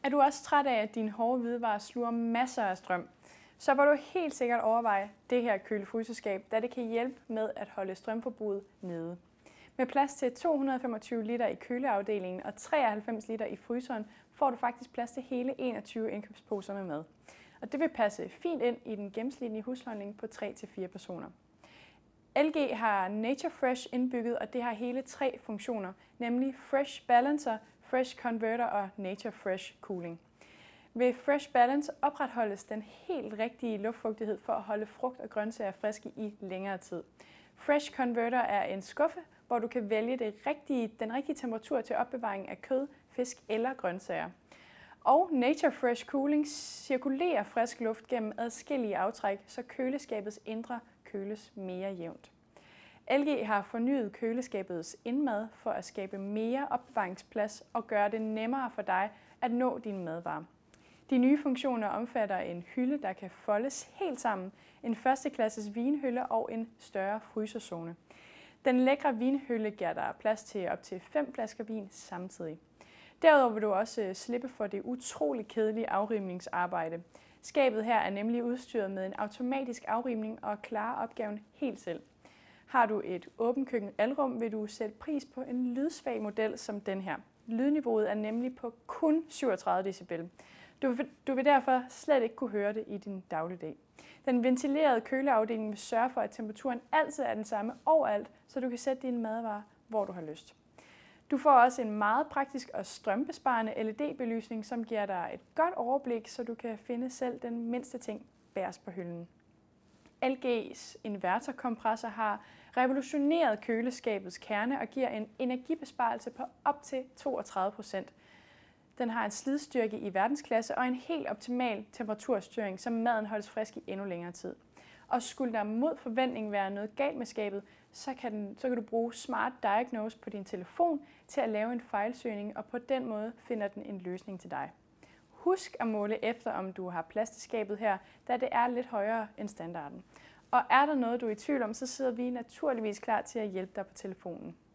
Er du også træt af, at dine hårde hvidevarer sluger masser af strøm? Så bør du helt sikkert overveje det her kølefryseskab, da det kan hjælpe med at holde strømforbruget nede. Med plads til 225 liter i køleafdelingen og 93 liter i fryseren, får du faktisk plads til hele 21 indkøbsposer med mad. Og det vil passe fint ind i den gennemsnitlige husholdning på 3-4 personer. LG har Nature Fresh indbygget, og det har hele 3 funktioner, nemlig Fresh Balancer, Fresh Converter og Nature Fresh Cooling. Ved Fresh Balance opretholdes den helt rigtige luftfugtighed for at holde frugt og grøntsager friske i længere tid. Fresh Converter er en skuffe, hvor du kan vælge den rigtige temperatur til opbevaring af kød, fisk eller grøntsager. Og Nature Fresh Cooling cirkulerer frisk luft gennem adskillige aftræk, så køleskabets indre køles mere jævnt. LG har fornyet køleskabets indmad for at skabe mere opbevaringsplads og gøre det nemmere for dig at nå dine madvarer. De nye funktioner omfatter en hylde, der kan foldes helt sammen, en førsteklasses vinhylde og en større fryserzone. Den lækre vinhylde giver dig plads til op til 5 flasker vin samtidig. Derudover vil du også slippe for det utrolig kedelige afrimningsarbejde. Skabet her er nemlig udstyret med en automatisk afrimning og klarer opgaven helt selv. Har du et åbent køkken-alrum, vil du sætte pris på en lydsvag model som den her. Lydniveauet er nemlig på kun 37 dB. Du vil derfor slet ikke kunne høre det i din dagligdag. Den ventilerede køleafdeling vil sørge for, at temperaturen altid er den samme overalt, så du kan sætte dine madvarer, hvor du har lyst. Du får også en meget praktisk og strømbesparende LED-belysning, som giver dig et godt overblik, så du kan finde selv den mindste ting bagerst på hylden. LG's inverterkompressor har revolutioneret køleskabets kerne og giver en energibesparelse på op til 32%. Den har en slidstyrke i verdensklasse og en helt optimal temperaturstyring, så maden holdes frisk i endnu længere tid. Og skulle der mod forventning være noget galt med skabet, så kan du bruge Smart Diagnose på din telefon til at lave en fejlsøgning, og på den måde finder den en løsning til dig. Husk at måle efter, om du har plads til skabet her, da det er lidt højere end standarden. Og er der noget, du er i tvivl om, så sidder vi naturligvis klar til at hjælpe dig på telefonen.